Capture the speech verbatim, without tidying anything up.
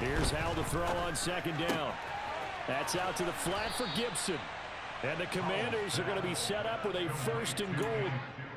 Here's Howell to throw on second down. That's out to the flat for Gibson. And the Commanders are going to be set up with a first and goal.